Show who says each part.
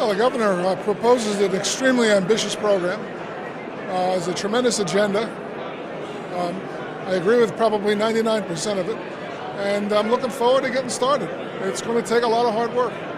Speaker 1: Well, the governor proposes an extremely ambitious program. It's a tremendous agenda. I agree with probably 99% of it, and I'm looking forward to getting started. It's going to take a lot of hard work.